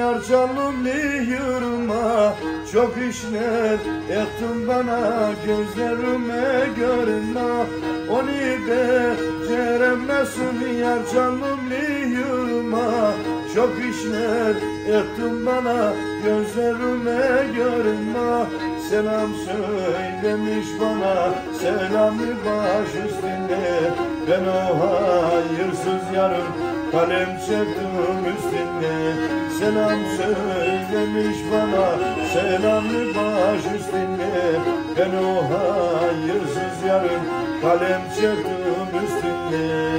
yar canımlı yürüme. Çok işler ettin bana, gözlerime görünme. Onu beceremezsin yar canımlı yürüme. Çok işler ettin bana, gözlerime görünme. Selam söylemiş bana, selamı baş üstüne. Ben o hayırsız yarım kalem çektim üstüne. Selam söylemiş bana, selamı baş üstüne. Ben o hayırsız yarım kalem çektim üstüne.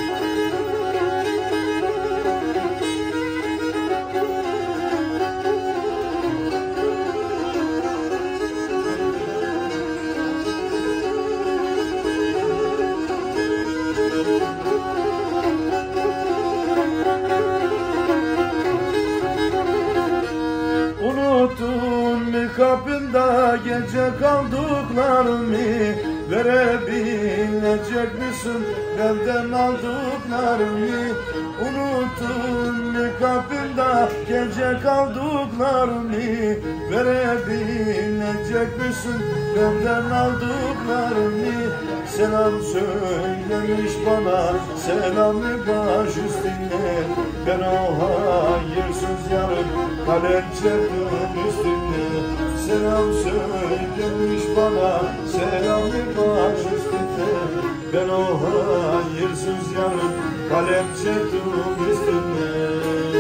Unuttun mu kapında gece kaldıklarımı? Verebilecek misin benden aldıklarımı? Unuttun mu kapında gece kaldıklarımı? Verebilecek misin benden aldıklarımı? Selam söylemiş bana, selamı baş üstüne. Ben o hayırsız yarım kalem çektim üstüne. Selam söylemiş bana, selamı baş üstüne. Ben o hayırsız yarım kalem çektim üstüne.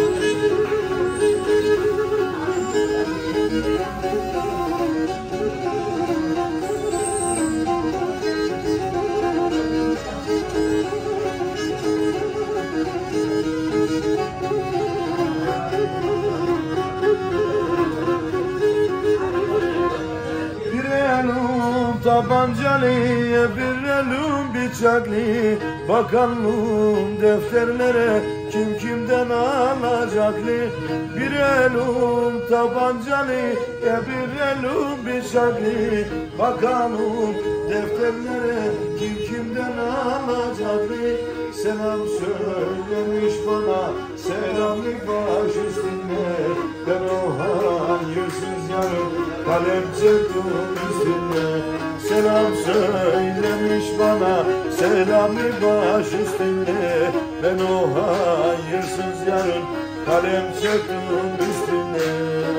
Tabancalı, bir elim bıçaklı. Bakalım defterlere kim kimden alacaklı. Bir elim tabancalı, bir elim bıçaklı. Bakalım defterlere kim kimden alacaklı. Selam söylemiş bana, selamı baş üstüne. Ben o hayırsız yarım kalem çektim üstüne. Selam söylemiş bana, selamı baş üstüne. Ben o hayırsız yarın kalem çektim üstüne.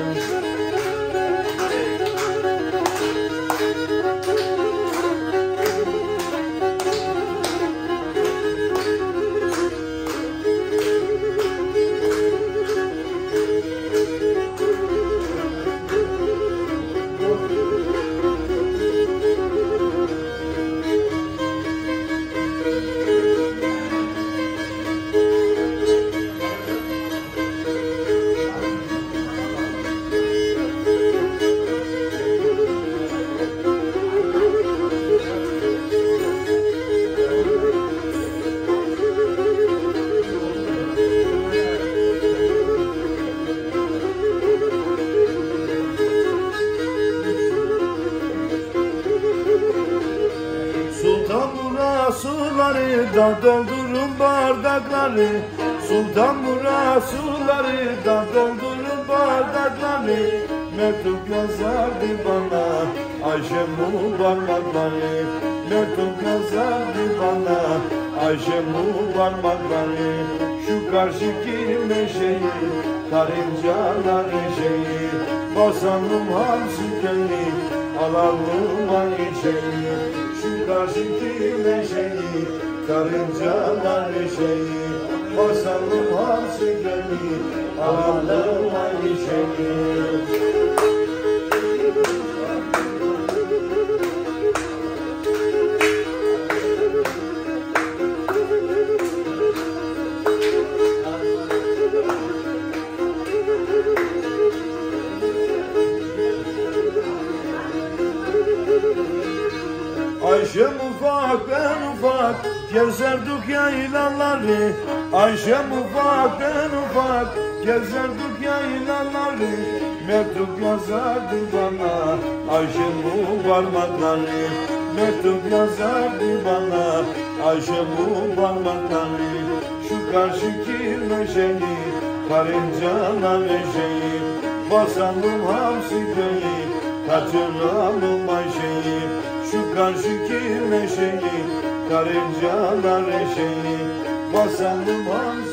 Suları da doldurun bardakları. Sultan Murat suları da doldurun bardakları. Mektup yazardı bana Ayşe parmakları. Mektup yazardı bana Ayşe parmakları. Şu karşıki meşeyi karıncaları şeyi. Basalım hamsi köyü alalım ayçeyi. Şu karşıki meşeyi karıncalar şeyi. Basalım hamsi köyü alalım ayçeyi. Ayşem ufak ben ufak gezerdik yaylaları. Ayşem ufak ben ufak gezerdik yaylaları. Mektup yazardı bana Ayşem parmakları. Mektup yazardı bana Ayşem parmakları. Şu karşıki meşeyi karıncalar şeyi, basalım hamsi köyü, kaçıralım Ayşe'yi, şu karşıki meşeyi, karıncalar şeyi, basalım hamsi